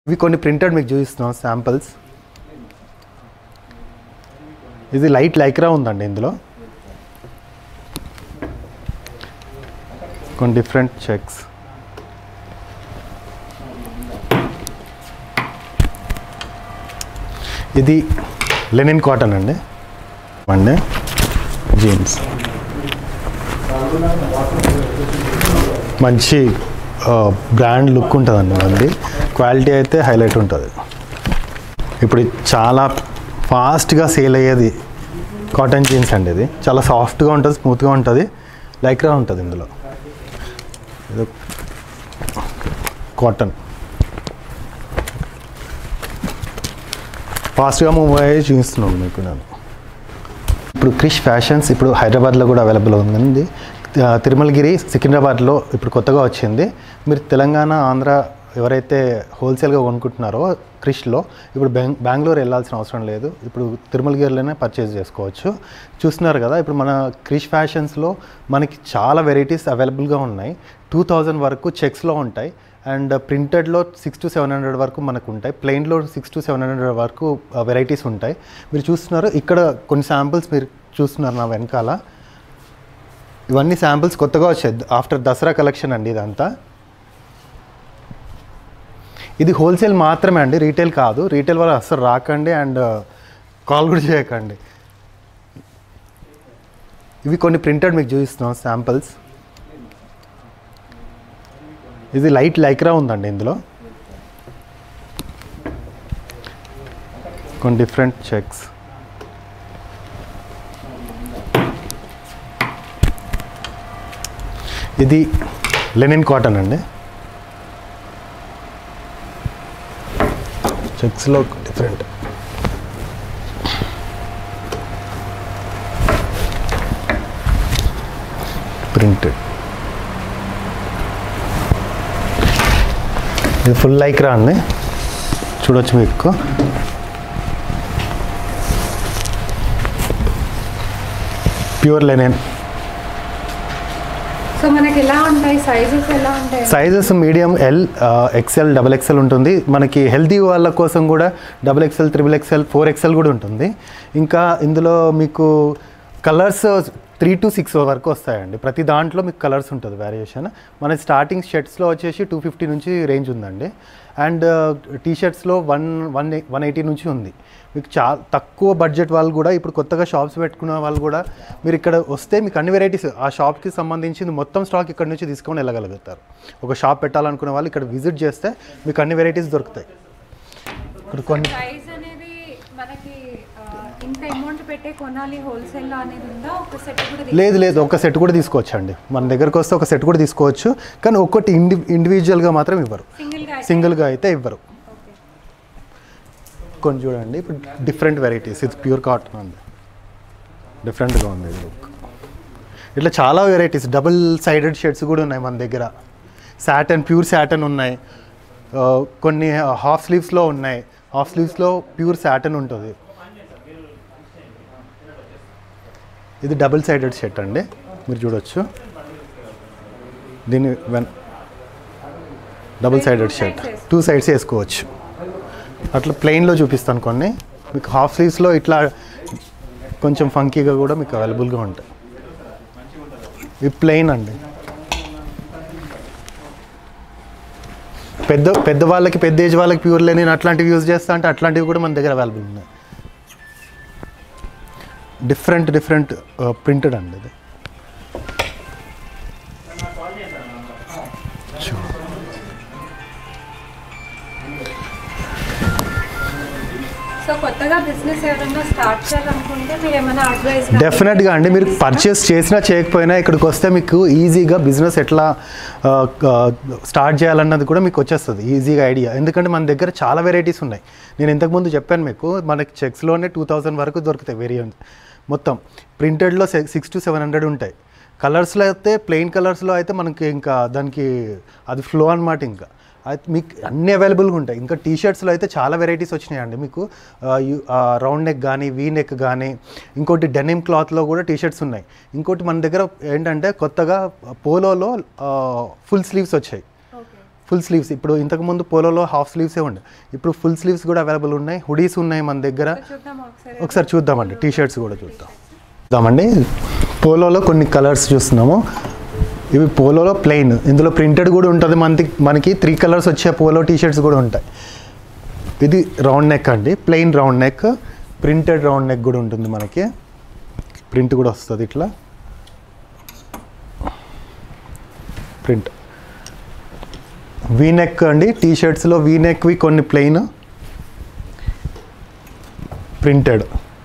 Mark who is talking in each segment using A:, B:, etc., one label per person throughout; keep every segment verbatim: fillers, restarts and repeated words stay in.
A: ఇవి కొన్ని ప్రింటెడ్ మీకు చూపిస్తున్నాం శాంపిల్స్. ఇది లైట్ లైక్రా ఉందండి. ఇందులో కొన్ని డిఫరెంట్ చెక్స్. ఇది లెనిన్ కాటన్ అండి. అండి జీన్స్ మంచి బ్రాండ్ లుక్ ఉంటుందండి. మళ్ళీ క్వాలిటీ అయితే హైలైట్ ఉంటుంది. ఇప్పుడు చాలా ఫాస్ట్గా సేల్ అయ్యేది కాటన్ జీన్స్ అండి. ఇది చాలా సాఫ్ట్గా ఉంటుంది, స్మూత్గా ఉంటుంది, లైక్రా ఉంటుంది. ఇందులో ఇది కాటన్ ఫాస్ట్గా మూవ్ అయ్యి చూపిస్తున్నాను మీకు నేను. ఇప్పుడు క్రిష్ ఫ్యాషన్స్ ఇప్పుడు హైదరాబాద్లో కూడా అవైలబుల్ ఉంది. తిరుమలగిరి సికింద్రాబాద్లో ఇప్పుడు కొత్తగా వచ్చింది. మీరు తెలంగాణ, ఆంధ్ర ఎవరైతే హోల్సేల్గా కొనుక్కుంటున్నారో క్రిష్లో ఇప్పుడు బెంగ్ బెంగళూరు వెళ్ళాల్సిన అవసరం లేదు. ఇప్పుడు తిరుమలగిరిలోనే పర్చేజ్ చేసుకోవచ్చు. చూస్తున్నారు కదా, ఇప్పుడు మన క్రిష్ ఫ్యాషన్స్లో మనకి చాలా వెరైటీస్ అవైలబుల్గా ఉన్నాయి. టూ థౌజండ్ వరకు చెక్స్లో ఉంటాయి అండ్ ప్రింటెడ్లో సిక్స్ టు సెవెన్ హండ్రెడ్ వరకు మనకు ఉంటాయి. ప్లెయిన్లో సిక్స్ టు సెవెన్ హండ్రెడ్ వరకు వెరైటీస్ ఉంటాయి. మీరు చూస్తున్నారు ఇక్కడ కొన్ని శాంపిల్స్ మీరు చూస్తున్నారు నా వెనకాల. ఇవన్నీ శాంపిల్స్ కొత్తగా వచ్చాయి ఆఫ్టర్ దసరా కలెక్షన్ అండి. ఇదంతా ఇది హోల్సేల్ మాత్రమే అండి, రీటైల్ కాదు. రీటైల్ వాళ్ళు అస్సలు రాకండి అండ్ కాల్ కూడా చేయకండి. ఇవి కొన్ని ప్రింటెడ్ మీకు చూపిస్తున్నాం శాంపిల్స్. ఇది లైట్ లైక్రా ఉందండి. ఇందులో కొన్ని డిఫరెంట్ చెక్స్. ఇది లెనిన్ కాటన్ అండి. చెక్స్లో డిఫరెంట్ ప్రింటెడ్. ఇది ఫుల్ లైక్రా అండి, చూడొచ్చు మీకు. Pure linen.
B: సో మనకి ఎలా ఉంటాయి సైజెస్? ఎలా ఉంటాయి
A: sizes? Medium, L, XL, double XL ఉంటుంది. మనకి హెల్తీ వాళ్ళ కోసం కూడా double XL, triple XL, four XL కూడా ఉంటుంది. ఇంకా ఇందులో మీకు కలర్స్ త్రీ టు సిక్స్ వరకు వస్తాయండి. ప్రతి దాంట్లో మీకు కలర్స్ ఉంటుంది వేరియేషన్. మన స్టార్టింగ్ షర్ట్స్లో వచ్చేసి టూ ఫిఫ్టీ నుంచి రేంజ్ ఉందండి. అండ్ టీ షర్ట్స్లో వన్ వన్ వన్ ఎయిటీ నుంచి ఉంది. మీకు చాలా తక్కువ బడ్జెట్ వాళ్ళు కూడా ఇప్పుడు కొత్తగా షాప్స్ పెట్టుకున్న వాళ్ళు కూడా మీరు ఇక్కడ వస్తే మీకు అన్ని వెరైటీస్ ఆ షాప్కి సంబంధించింది మొత్తం స్టాక్ ఇక్కడ నుంచి తీసుకొని వెళ్ళగలుగుతారు. ఒక షాప్ పెట్టాలనుకునే వాళ్ళు ఇక్కడ విజిట్ చేస్తే మీకు అన్ని వెరైటీస్ దొరుకుతాయి. ఇక్కడ కొన్ని లేదు లేదు ఒక సెట్ కూడా తీసుకోవచ్చు అండి. మన దగ్గరకు వస్తే ఒక సెట్ కూడా తీసుకోవచ్చు. కానీ ఒక్కటి ఇండి ఇండివిజువల్గా మాత్రం ఇవ్వరు, సింగిల్గా అయితే ఇవ్వరు. కొన్ని చూడండి ఇప్పుడు డిఫరెంట్ వెరైటీస్. ఇది ప్యూర్ కాటన్ అండి, డిఫరెంట్గా ఉంది ఇది లుక్. ఇట్లా చాలా వెరైటీస్. డబుల్ సైడెడ్ షర్ట్స్ కూడా ఉన్నాయి మన దగ్గర. సాటన్, ప్యూర్ సాటన్ ఉన్నాయి. కొన్ని హాఫ్ స్లీవ్స్లో ఉన్నాయి. హాఫ్ స్లీవ్స్లో ప్యూర్ సాటన్ ఉంటుంది. ఇది డబుల్ సైడెడ్ షర్ట్ అండి, మీరు చూడొచ్చు. దీన్ని one double sided shirt two sides వేసుకోవచ్చు. అట్లా ప్లెయిన్లో చూపిస్తాను కొన్ని. మీకు హాఫ్ స్లీవ్స్లో ఇట్లా కొంచెం ఫంకీగా కూడా మీకు అవైలబుల్గా ఉంటాయి. ఇది ప్లెయిన్ అండి. పెద్ద పెద్ద వాళ్ళకి, పెద్ద ఏజ్ వాళ్ళకి ప్యూర్ లెనిన్ అట్లాంటివి యూజ్ చేస్తా అంటే అట్లాంటివి కూడా మన దగ్గర అవైలబుల్ ఉన్నాయి. డిఫరెంట్ డిఫరెంట్ ప్రింటెడ్ అండి ఇది. డెఫినెట్గా అండి, మీరు పర్చేస్ చేసినా చేయకపోయినా ఇక్కడికి వస్తే మీకు ఈజీగా బిజినెస్ ఎట్లా స్టార్ట్ చేయాలన్నది కూడా మీకు వచ్చేస్తుంది ఈజీగా ఐడియా. ఎందుకంటే మన దగ్గర చాలా వెరైటీస్ ఉన్నాయి. నేను ఇంతకుముందు చెప్పాను మీకు, మనకి చెక్స్లోనే టూ థౌజండ్ వరకు దొరుకుతాయి వేరియంట్. మొత్తం ప్రింటెడ్లో సిక్స్ టు సెవెన్ హండ్రెడ్ ఉంటాయి. కలర్స్లో అయితే ప్లెయిన్ కలర్స్లో అయితే మనకి ఇంకా దానికి అది ఫ్లో అనమాట. ఇంకా అయితే మీకు అన్ని అవైలబుల్గా ఉంటాయి. ఇంకా టీ షర్ట్స్లో అయితే చాలా వెరైటీస్ వచ్చినాయండి మీకు. రౌండ్ నెక్ కానీ, వీ నెక్ కానీ, ఇంకోటి డెనిమ్ క్లాత్లో కూడా టీ షర్ట్స్ ఉన్నాయి. ఇంకోటి మన దగ్గర ఏంటంటే కొత్తగా పోలోలో ఫుల్ స్లీవ్స్ వచ్చాయి. Full sleeves. ఇప్పుడు ఇంతకుముందు పోలోలో హాఫ్ స్లీవ్సే ఉండే, ఇప్పుడు ఫుల్ స్లీవ్స్ కూడా అవైలబుల్ ఉన్నాయి. హుడీస్ ఉన్నాయి మన దగ్గర. ఒకసారి చూద్దామండి, టీ షర్ట్స్ కూడా చూద్దాం చూద్దామండి. పోలోలో కొన్ని కలర్స్ చూస్తున్నాము. ఇవి పోలోలో ప్లెయిన్, ఇందులో ప్రింటెడ్ కూడా ఉంటుంది. మనకి మనకి త్రీ కలర్స్ వచ్చే పోలో టీ షర్ట్స్ కూడా ఉంటాయి. ఇది రౌండ్ నెక్ అండి, plain round neck. Printed round neck కూడా ఉంటుంది, మనకి ప్రింట్ కూడా వస్తుంది ఇట్లా ప్రింట్. వీ నెక్ అండి, టీ షర్ట్స్లో వీ నెక్వి కొన్ని ప్లెయిన్, ప్రింటెడ్.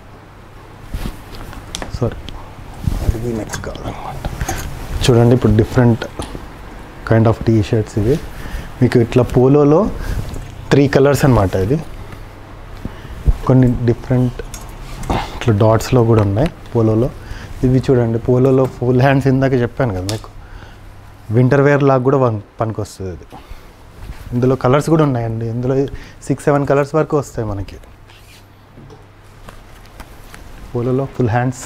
A: సారీ, అది వీ నెక్ కావాలన్నమాట. చూడండి, ఇప్పుడు different kind of T shirts ఇవి. మీకు ఇట్లా పోలోలో త్రీ కలర్స్ అనమాట. ఇది కొన్ని డిఫరెంట్ ఇట్లా డాట్స్లో కూడా ఉన్నాయి పోలోలో. ఇవి చూడండి, పోలోలో ఫుల్ హ్యాండ్స్ ఇందాక చెప్పాను కదా మీకు, వింటర్ వేర్ లాగా కూడా పనికి వస్తుంది ఇది. ఇందులో కలర్స్ కూడా ఉన్నాయండి, ఇందులో సిక్స్ సెవెన్ కలర్స్ వరకు వస్తాయి మనకి. పోలోలో ఫుల్ హ్యాండ్స్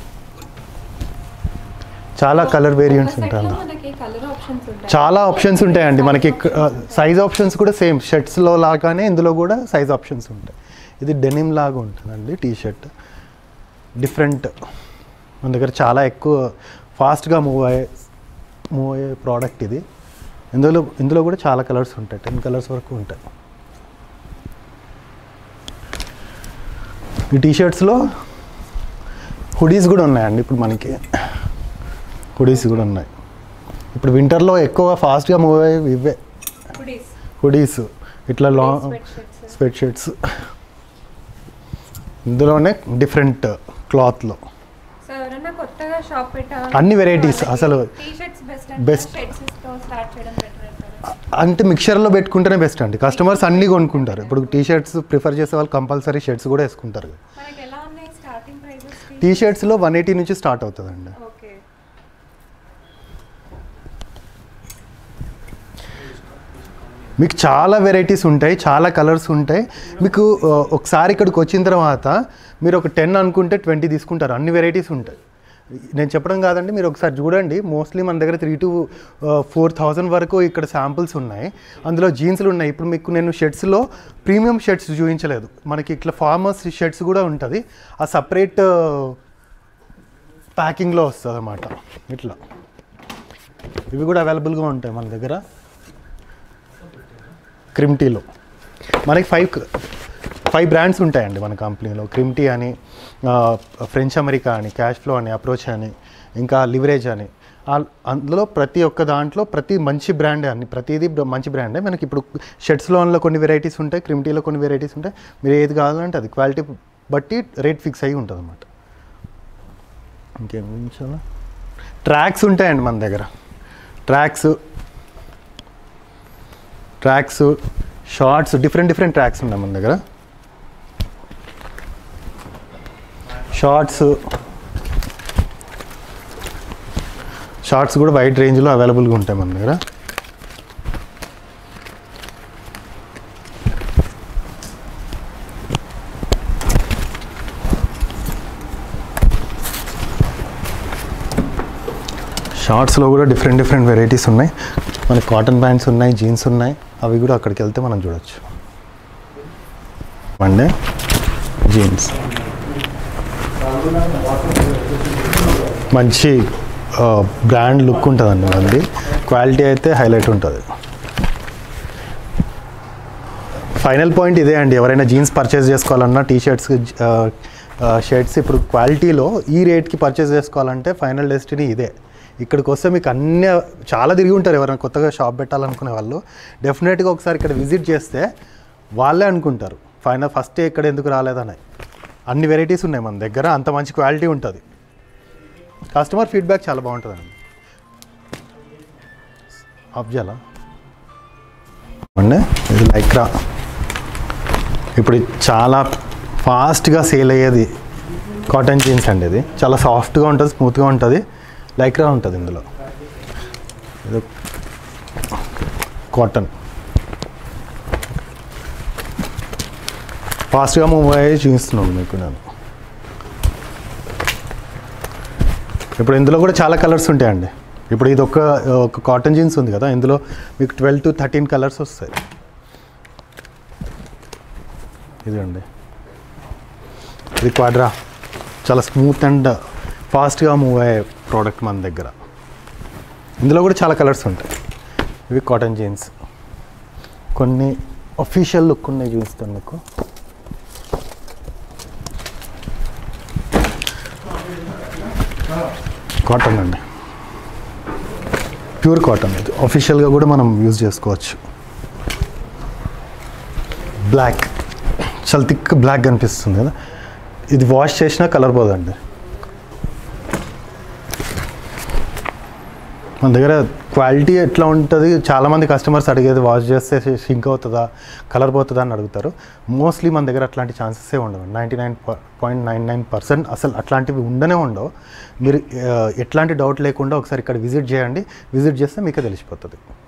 A: చాలా కలర్ వేరియంట్స్ ఉంటాయి, చాలా ఆప్షన్స్ ఉంటాయండి మనకి. సైజ్ ఆప్షన్స్ కూడా సేమ్ షర్ట్స్లో లాగానే ఇందులో కూడా సైజ్ ఆప్షన్స్ ఉంటాయి. ఇది డెనిమ్ లాగా ఉంటుందండి టీ షర్ట్, డిఫరెంట్. మన దగ్గర చాలా ఎక్కువ ఫాస్ట్గా మూవ్ అయ్యే మూవ్ అయ్యే ప్రోడక్ట్ ఇది. ఇందులో ఇందులో కూడా చాలా కలర్స్ ఉంటాయి, టెన్ కలర్స్ వరకు ఉంటాయి. ఈ టీ షర్ట్స్లో హుడీస్ కూడా ఉన్నాయండి. ఇప్పుడు మనకి హుడీస్ కూడా ఉన్నాయి. ఇప్పుడు వింటర్లో ఎక్కువ ఫాస్ట్గా మూవ్ అయ్యే ఇవే హుడీస్, ఇట్లా లాంగ్ స్వెట్ షర్ట్స్. ఇందులోనే డిఫరెంట్ క్లాత్లో అన్ని వెరైటీస్. అసలు బెస్ట్ అంటే మిక్చర్లో పెట్టుకుంటేనే బెస్ట్ అండి. కస్టమర్స్ అన్నీ కొనుక్కుంటారు. ఇప్పుడు టీ షర్ట్స్ ప్రిఫర్ చేసే వాళ్ళు కంపల్సరీ షర్ట్స్ కూడా వేసుకుంటారు. టీ షర్ట్స్లో వన్ ఎయిటీ నుంచి స్టార్ట్ అవుతుందండి. మీకు చాలా వెరైటీస్ ఉంటాయి, చాలా కలర్స్ ఉంటాయి. మీకు ఒకసారి ఇక్కడికి వచ్చిన తర్వాత మీరు ఒక టెన్ అనుకుంటే ట్వంటీ తీసుకుంటారు, అన్ని వెరైటీస్ ఉంటాయి. నేను చెప్పడం కాదండి, మీరు ఒకసారి చూడండి. మోస్ట్లీ మన దగ్గర త్రీ టు ఫోర్ థౌజండ్ వరకు ఇక్కడ శాంపుల్స్ ఉన్నాయి. అందులో జీన్స్లు ఉన్నాయి. ఇప్పుడు మీకు నేను షర్ట్స్లో ప్రీమియం షర్ట్స్ చూపించలేదు, మనకి ఇట్లా ఫార్మర్స్ షర్ట్స్ కూడా ఉంటుంది. ఆ సపరేట్ ప్యాకింగ్లో వస్తుంది అన్నమాట. ఇట్లా ఇవి కూడా అవైలబుల్గా ఉంటాయి మన దగ్గర. క్రిమ్టీలో మనకి ఫైవ్ ఫైవ్ బ్రాండ్స్ ఉంటాయండి మన కంపెనీలో. క్రిమ్టీ అని, ఫ్రెంచ్ అమెరికా అని, క్యాష్ ఫ్లో అని, అప్రోచ్ అని, ఇంకా లివరేజ్ అని. అందులో ప్రతి ఒక్క దాంట్లో ప్రతి మంచి బ్రాండే, అన్ని ప్రతిదీ మంచి బ్రాండే. మనకి ఇప్పుడు షర్ట్స్లో కొన్ని వెరైటీస్ ఉంటాయి, క్రిమ్టీలో కొన్ని వెరైటీస్ ఉంటాయి. మీరు ఏది కావాలంటే అది క్వాలిటీ బట్టి రేట్ ఫిక్స్ అయ్యి ఉంటుంది అన్నమాట. ఇంకేం గురించాలా, ట్రాక్స్ ఉంటాయండి మన దగ్గర. Tracks tracks shorts, different different tracks ఉన్నాయి మన దగ్గర. షార్ట్స్ షార్ట్స్ కూడా వైడ్ రేంజ్లో అవైలబుల్గా ఉంటాయి మన దగ్గర. షార్ట్స్లో కూడా డిఫరెంట్ డిఫరెంట్ వెరైటీస్ ఉన్నాయి. మనకి కాటన్ ప్యాంట్స్ ఉన్నాయి, జీన్స్ ఉన్నాయి. అవి కూడా అక్కడికి వెళ్తే మనం చూడొచ్చు. మండే జీన్స్ మంచి బ్రాండ్ లుక్ ఉంటుందండి మనది. క్వాలిటీ అయితే హైలైట్ ఉంటుంది. ఫైనల్ పాయింట్ ఇదే అండి. ఎవరైనా జీన్స్ పర్చేస్ చేసుకోవాలన్నా, టీ షర్ట్స్, షర్ట్స్ ఇప్పుడు క్వాలిటీలో ఈ రేట్కి పర్చేస్ చేసుకోవాలంటే ఫైనల్ డెస్టినీ ఇదే. ఇక్కడికి వస్తే మీకు అన్నీ చాలా తిరిగి ఉంటారు. ఎవరైనా కొత్తగా షాప్ పెట్టాలనుకునే వాళ్ళు డెఫినెట్గా ఒకసారి ఇక్కడ విజిట్ చేస్తే వాళ్ళే అనుకుంటారు ఫైనల్ ఫస్ట్ ఇక్కడ ఎందుకు రాలేదని. అన్ని వెరైటీస్ ఉన్నాయి మన దగ్గర, అంత మంచి క్వాలిటీ ఉంటుంది. కస్టమర్ ఫీడ్బ్యాక్ చాలా బాగుంటుందండి. అబ్జాలా అండి, ఇది లైక్రా. ఇప్పుడు చాలా ఫాస్ట్గా సేల్ అయ్యేది కాటన్ జీన్స్ అండి. ఇది చాలా సాఫ్ట్గా ఉంటుంది, స్మూత్గా ఉంటుంది, లైక్రా ఉంటుంది ఇందులో. ఇది కాటన్ ఫాస్ట్గా మూవ్ అయ్యి చూపిస్తున్నాను మీకు నేను. ఇప్పుడు ఇందులో కూడా చాలా కలర్స్ ఉంటాయండి. ఇప్పుడు ఇది ఒక ఒక కాటన్ జీన్స్ ఉంది కదా, ఇందులో మీకు ట్వెల్వ్ టు థర్టీన్ కలర్స్ వస్తాయి. ఇదండి, ఇది క్వాడ్రా, చాలా స్మూత్ అండ్ ఫాస్ట్గా మూవ్ అయ్యే ప్రోడక్ట్ మన దగ్గర. ఇందులో కూడా చాలా కలర్స్ ఉంటాయి. ఇవి కాటన్ జీన్స్, కొన్ని అఫీషియల్ లుక్ ఉన్నాయి చూస్తాను మీకు. కాటన్ అండి, ప్యూర్ కాటన్, ఇది అఫీషియల్గా కూడా మనం యూజ్ చేసుకోవచ్చు. బ్లాక్, చాలా థిక్ బ్లాక్ కనిపిస్తుంది కదా, ఇది వాష్ చేసినా కలర్ పోదండి. మన దగ్గర క్వాలిటీ ఎట్లా ఉంటుంది, చాలామంది కస్టమర్స్ అడిగేది వాష్ చేస్తే షింక్ అవుతుందా, కలర్ పోతుందా అని అడుగుతారు. మోస్ట్లీ మన దగ్గర అట్లాంటి ఛాన్సెసే ఉండవు. Ninety nine point nine nine percent అసలు అట్లాంటివి ఉండనే ఉండవు. మీరు ఎట్లాంటి డౌట్ లేకుండా ఒకసారి ఇక్కడ విజిట్ చేయండి, విజిట్ చేస్తే మీకే తెలిసిపోతుంది.